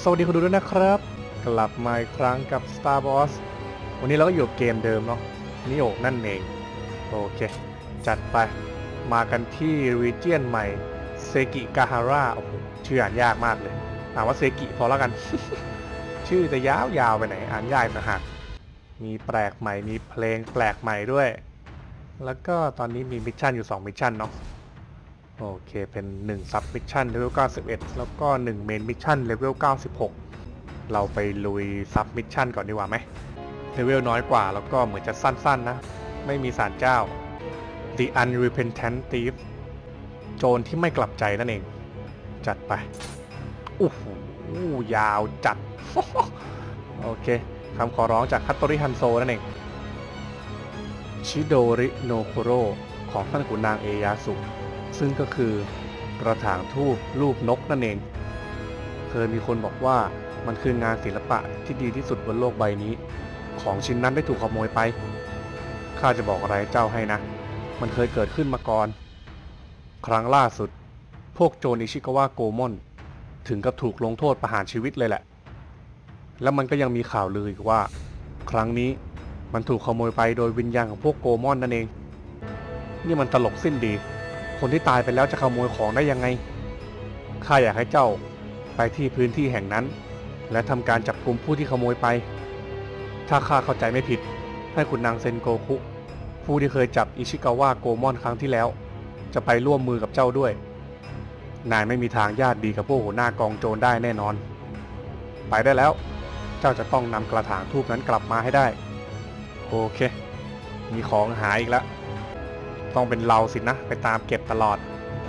สวัสดีคุณดูด้วยนะครับกลับมาอีกครั้งกับ Star Wars วันนี้เราก็อยู่เกมเดิมเนาะนิโอนั่นเองโอเคจัดไปมากันที่ Region ใหม่เซกิกาฮาร่าโอ้โหชื่ออ่านยากมากเลยอ่านว่าเซกิพอแล้วกัน ชื่อจะยาวๆไปไหนอ่านยากนะฮะมีแปลกใหม่มีเพลงแปลกใหม่ด้วยแล้วก็ตอนนี้มีมิชชั่นอยู่2มิชชั่นเนาะโอเคเป็น1ซับมิชชั่นเลเวล91แล้วก็1เมนมิชชั่นเลเวล96เราไปลุยซับมิชชั่นก่อนดีกว่าไหมเลเวลน้อยกว่าแล้วก็เหมือนจะสั้นๆนะไม่มีศาลเจ้า The Unrepentant Thief โจรที่ไม่กลับใจนั่นเองจัดไปโอ้โหยาวจัด โอเคคำขอร้องจากฮัตโตริฮันโซนั่นเองชิโดริโนโคโรของท่านขุนนางเอยาสุซึ่งก็คือกระถางทูบรูปนกนั่นเองเคยมีคนบอกว่ามันคืองานศิลปะที่ดีที่สุดบนโลกใบนี้ของชิ้นนั้นได้ถูกขโมยไปข้าจะบอกอะไรเจ้าให้นะมันเคยเกิดขึ้นมาก่อนครั้งล่าสุดพวกโจรอิชิกาวะโกมอนถึงกับถูกลงโทษประหารชีวิตเลยแหละแล้วมันก็ยังมีข่าวลืออีกว่าครั้งนี้มันถูกขโมยไปโดยวิญญาณของพวกโกมอนนั่นเองนี่มันตลกสิ้นดีคนที่ตายไปแล้วจะขโมยของได้ยังไงข้าอยากให้เจ้าไปที่พื้นที่แห่งนั้นและทำการจับกุมผู้ที่ขโมยไปถ้าข้าเข้าใจไม่ผิดให้คุณนางเซนโกคุผู้ที่เคยจับอิชิกาวะโกมอนครั้งที่แล้วจะไปร่วมมือกับเจ้าด้วยนายไม่มีทางญาติดีกับพวกหัวหน้ากองโจรได้แน่นอนไปได้แล้วเจ้าจะต้องนำกระถางทูบนั้นกลับมาให้ได้โอเคมีของหายอีกแล้วต้องเป็นเราสินะไปตามเก็บตลอด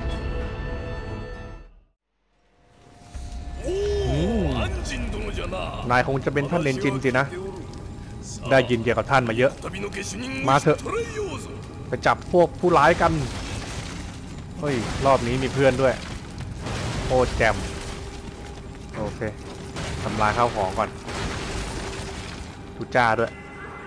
นายคงจะเป็นท่านเรนจินสินะได้ยินเกี่ยวกับท่านมาเยอะมาเถอะไปจับพวกผู้ร้ายกันเฮ้ยรอบนี้มีเพื่อนด้วยโคตรแจ่มโอเคทำลายข้าวของก่อนทุจ้าด้วย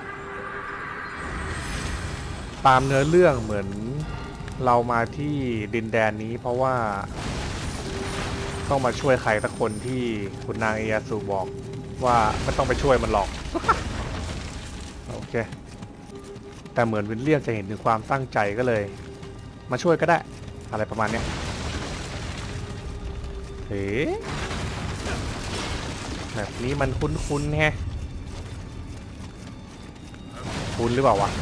ตามเนื้อเรื่องเหมือนเรามาที่ดินแดนนี้เพราะว่าต้องมาช่วยใครสักคนที่คุณนางเอยาสุบอกว่าไม่ต้องไปช่วยมันหรอก โอเคแต่เหมือนวิลเลียมจะเห็นถึงความตั้งใจก็เลยมาช่วยก็ได้อะไรประมาณนี้เฮ้แบบนี้มันคุ้นๆแฮะคุ้นหรือเปล่าวะ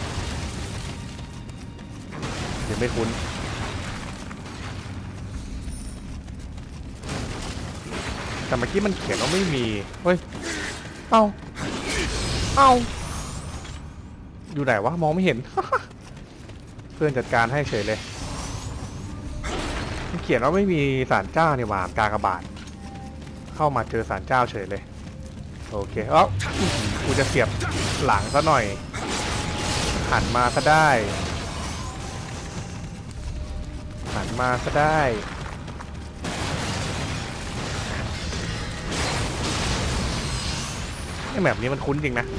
หรือไม่คุ้นแต่เมื่อกี้มันเขียนว่าไม่มีเฮ้ยเอ้าอยู่ไหนวะมองไม่เห็น เพื่อนจัดการให้เฉยเลยมันเขียนว่าไม่มีศาลเจ้าเนี่ยหว่ากากบาทเข้ามาเจอศาลเจ้าเฉยเลยโอเคกูจะเสียบหลังซะหน่อยหันมาซะได้ไอ้แบบนี้มันคุ้นจริงนะ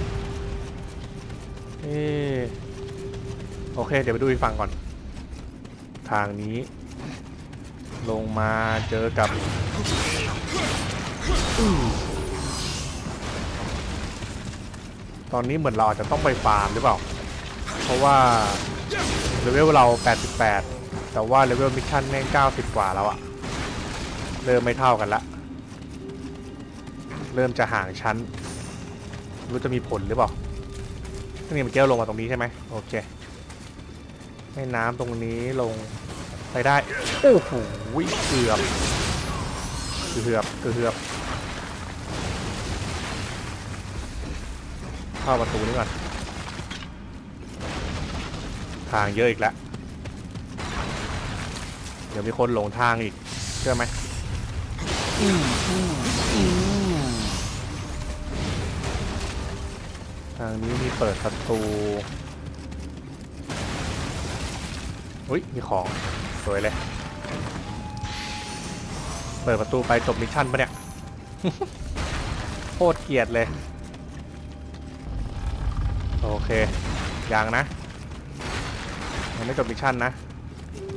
โอเคเดี๋ยวไปดูอีกฝั่งก่อนทางนี้ลงมาเจอกับตอนนี้เหมือนเราอาจจะต้องไปฟาร์มหรือเปล่าเพราะว่าเลเวลเรา88แต่ว่าเลเวลมิชชั่นแม่ง90กว่าแล้วอะเริ่มไม่เท่ากันละเริ่มจะห่างชั้นรู้จะมีผลหรือเปล่านี่มันเกี่ยวลงมาตรงนี้ใช่ไหมโอเคแม่น้ำตรงนี้ลงไปได้โอ้โหเกือบเข้าประตูนี้ก่อนทางเยอะอีกแล้วเดี๋ยวมีคนหลงทางอีกเชื่อไหมทางนี้มีเปิดประตูอุ้ยมีของสวยเลยเปิดประตูไปจบมิชชั่นปะเนี่ย โคตรเกลียดเลยโอเคยังนะยังไม่จบมิชชั่นนะ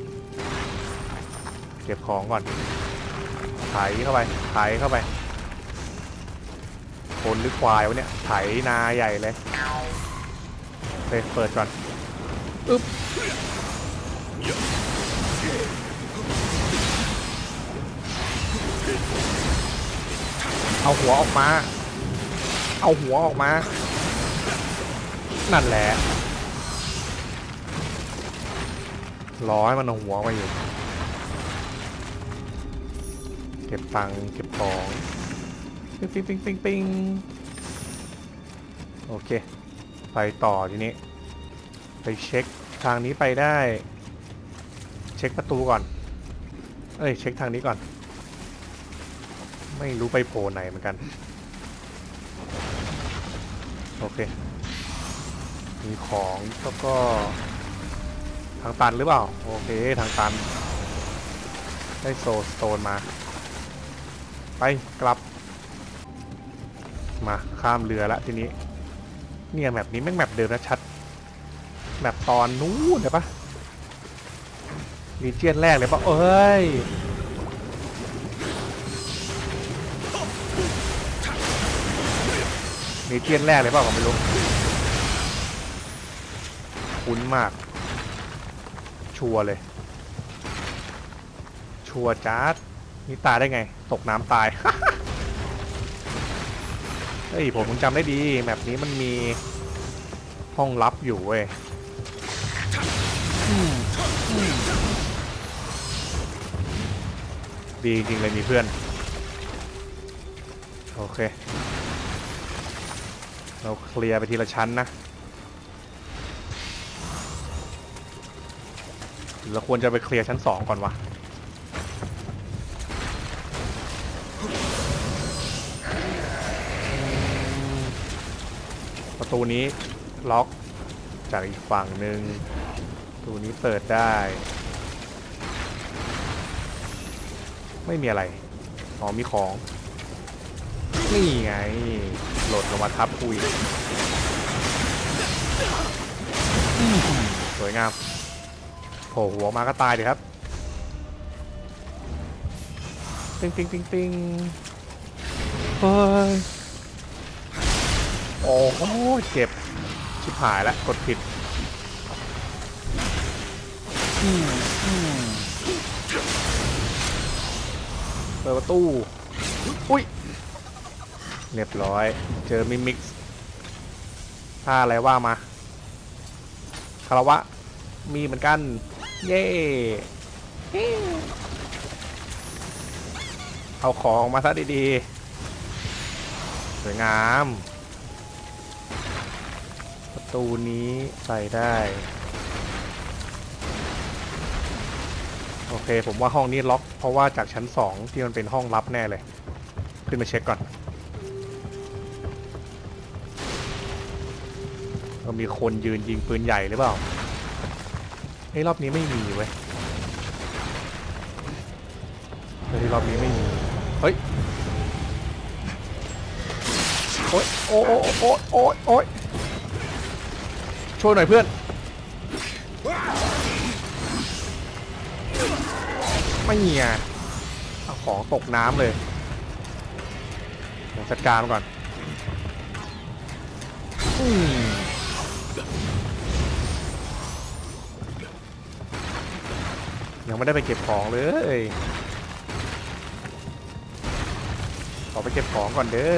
เก็บของก่อนไถเข้าไปคนหรือควายวะเนี่ยไถนาใหญ่เลยเปิดก่อนอึ๊บเอาหัวออกมานั่นแหละรอให้มันเอาหัวมาอยู่เก็บตังค์เก็บของปิ้งโอเคไปต่อทีนี้ไปเช็คทางนี้ไปได้เช็คประตูก่อนเช็คทางนี้ก่อนไม่รู้ไปโผล่ไหนเหมือนกันโอเคมีของแล้วก็ทางตันหรือเปล่าโอเคทางตันได้โซสโตนมาไปกลับมาข้ามเรือแล้วทีนี้เนี่ยแมปนี้แม่งแมปเดิมนะชัดแมปตอนนู้นเลยปะรีเจียนแรกเลยปะเอ้ยรีเจียนแรกเลยปะผมไม่รู้คุ้นมากชัวร์เลยชัวร์จัดนี่ตายได้ไงตกน้ำตาย เฮ้ยผมจำได้ดีแมปนี้มันมีห้องลับอยู่เว้ยดีจริงเลยมีเพื่อนโอเคเราเคลียร์ไปทีละชั้นนะเราควรจะไปเคลียร์ชั้น2ก่อนวะประตูนี้ล็อกจากอีกฝั่งหนึ่งประตูนี้เปิดได้ไม่มีอะไรอ๋อมีของนี่ไงโหลดลงมาทับคุยสวยงามโผล่หัวมาก็ตายเลยครับติ้งเฮ้ยโอ้โหเจ็บชิบหายแล้วกดผิดเปิดประตูอุ้ยเรียบร้อยเจอมิมิกซ์ท่าอะไรว่ามาคารวะมีเหมือนกันเย่เอาของมาซะดีๆสวยงามประตูนี้ใส่ได้โอเคผมว่าห้องนี้ล็อกเพราะว่าจากชั้น2ที่มันเป็นห้องลับแน่เลยขึ้นมาเช็คก่อนเรามีคนยืนยิงปืนใหญ่หรือเปล่าเฮ้ยรอบนี้ไม่มีเว้ยรอบนี้ไม่มีเฮ้ยโอ๊ยโอ๊ยช่วยหน่อยเพื่อนไม่เงี้ยเอาของตกน้ำเลยจัดการมันก่อนยังไม่ได้ไปเก็บของเลยขอไปเก็บของก่อนเด้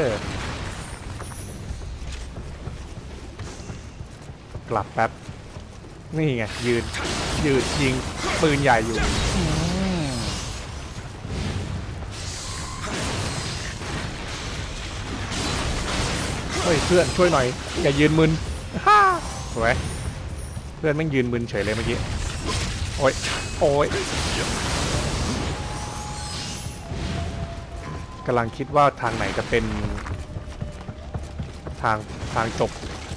อกลับแป๊บนี่ไงยืนยิงปืนใหญ่อยู่เฮ้ยเพื่อนช่วยหน่อยอย่ายืนมึนฮ่าสวยเพื่อนแม่งยืนมึนเฉยเลยเมื่อกี้โอ้ยกำลังคิดว่าทางไหนจะเป็นทางจบ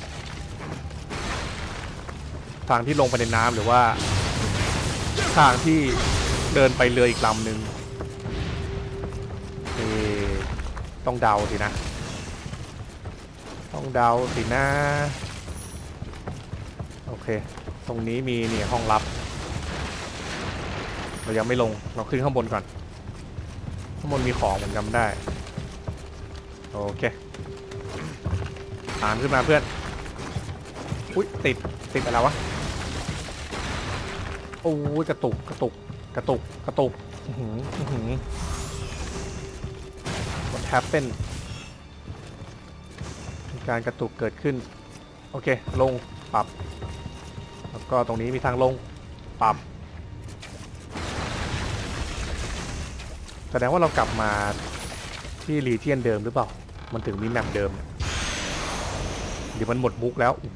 ทางที่ลงไปในน้ำหรือว่าทางที่เดินไปเรืออีกลำหนึ่งต้องเดาสินะโอเคตรงนี้มีเนี่ยห้องลับเรายังไม่ลงเราขึ้นข้างบนก่อนข้างบนมีของผมจำได้โอเคตามขึ้นมาเพื่อนอุ้ยติดอะไรวะโอ้ยกระตุกWhat happened มีการกระตุกเกิดขึ้นโอเคลงปรับแล้วก็ตรงนี้มีทางลงปรับแสดงว่าเรากลับมาที่รีเจียนเดิมหรือเปล่ามันถึงมีแมปเดิมเดี๋ยวมันหมดมุกแล้วโอ้โห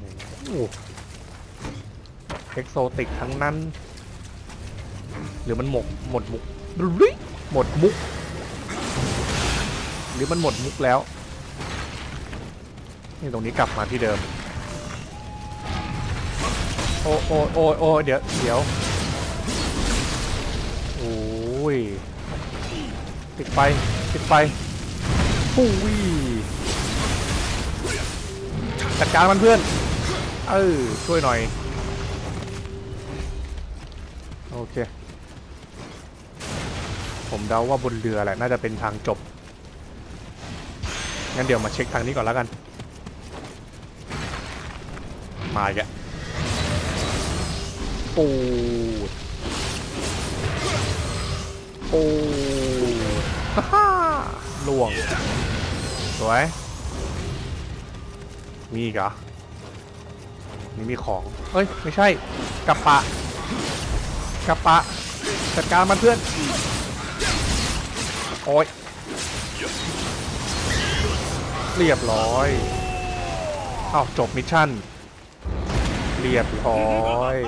เอ็กโซติกทั้งนั้นหรือมันหมดมุกหมดมุกหรือมันหมดมุกแล้วนี่ตรงนี้กลับมาที่เดิมโอ้เดี๋ยวโอ้ยติดไฟปุ้ยจัดการมันเพื่อนช่วยหน่อยโอเคผมเดาว่าบนเรือแหละน่าจะเป็นทางจบงั้นเดี๋ยวมาเช็คทางนี้ก่อนแล้วกันมาอีกแล้วปูฮ่าล่วงสวยมีอีกเหรอนี่มีของเฮ้ยไม่ใช่กระปะจัดการมันเพื่อนโอ้ยเรียบร้อยอ้าวจบมิชชั่นเรียบร้อย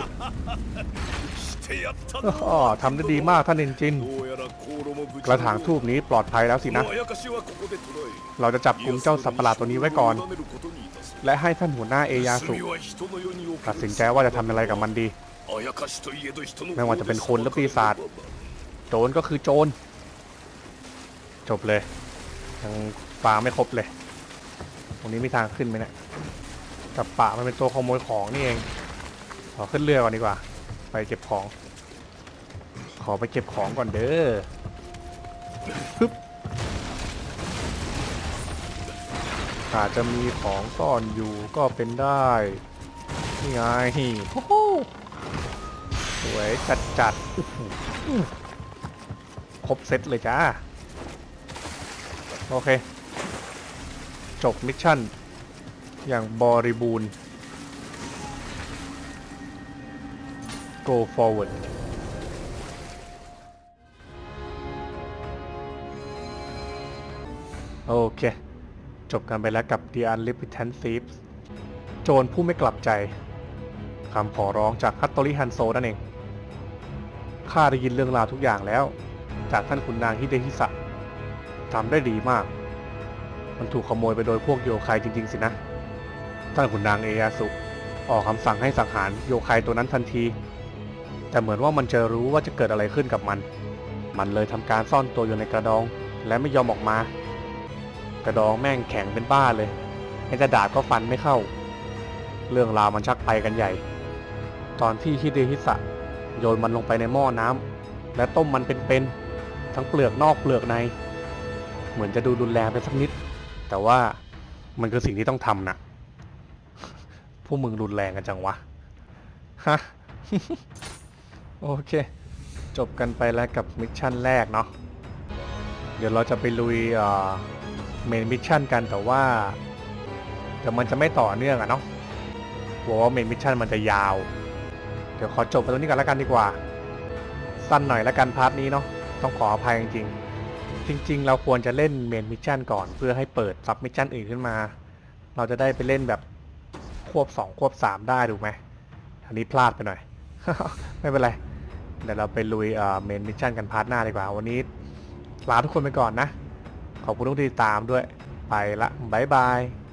ทำได้ดีมากท่านเอนจินกระถางทูบนี้ปลอดภัยแล้วสินะเราจะจับกุมเจ้าสัตว์ประหลาดตัวนี้ไว้ก่อนและให้ท่านหัวหน้าเอยาสุตัดสินใจว่าจะทำอะไรกับมันดีไม่ว่าจะเป็นคนหรือปีศาจโจรก็คือโจรจบเลยยังปลาไม่ครบเลยตรงนี้มีทางขึ้นไหมเนี่ยกับปะมันเป็นตัวขโมยของนี่เองขอขึ้นเรือก่อนดีกว่าไปเก็บของขอไปเก็บของก่อนเด้อปึ๊บอาจจะมีของซ่อนอยู่ก็เป็นได้นี่ไงโอ้โหสวยจัดครบเซตเลยจ้าโอเคจบมิชชั่นอย่างบริบูรณ์ go forward โอเคจบกันไปแล้วกับ The Unrepentant Thieves โจรผู้ไม่กลับใจคำขอร้องจากฮัตโตริฮันโซนั่นเองข้าได้ยินเรื่องราวทุกอย่างแล้วจากท่านขุนนางฮิเดฮิสะทำได้ดีมากมันถูกขโมยไปโดยพวกโยคายจริงๆสินะท่านขุนนางเอยาสุออกคำสั่งให้สังหารโยคายตัวนั้นทันทีแต่เหมือนว่ามันจะรู้ว่าจะเกิดอะไรขึ้นกับมันเลยทำการซ่อนตัวอยู่ในกระดองและไม่ยอมออกมากระดองแม่งแข็งเป็นบ้าเลยไอ้จะดาบก็ฟันไม่เข้าเรื่องราวมันชักไปกันใหญ่ตอนที่ฮิเดฮิสะโยนมันลงไปในหม้อน้ำและต้มมันเป็นๆทั้งเปลือกนอกเปลือกในเหมือนจะดูรุนแรงไปสักนิดแต่ว่ามันคือสิ่งที่ต้องทำนะพวกมึงรุนแรงกันจังวะฮะ โอเคจบกันไปแล้วกับมิชชั่นแรกเนาะเดี๋ยวเราจะไปลุยเมนมิชชั่นกันแต่ว่าเดี๋ยวมันจะไม่ต่อเนื่องอะเนาะเพราะว่าเมนมิชชั่นมันจะยาวเดี๋ยวขอจบไปตรงนี้กันแล้วกันดีกว่าสั้นหน่อยแล้วกันพาร์ทนี้เนาะต้องขออภัยจริงๆเราควรจะเล่นเมนมิชชั่นก่อนเพื่อให้เปิดซับมิชชั่นอื่นขึ้นมาเราจะได้ไปเล่นแบบควบ2ควบ3ได้ถูกไหมอันนี้พลาดไปหน่อย ไม่เป็นไรเดี๋ยวเราไปลุยเมนมิชชั่นกันพาร์ทหน้าดีกว่าวันนี้ลาทุกคนไปก่อนนะขอบคุณทุกที่ติดตามด้วยไปละบ๊ายบาย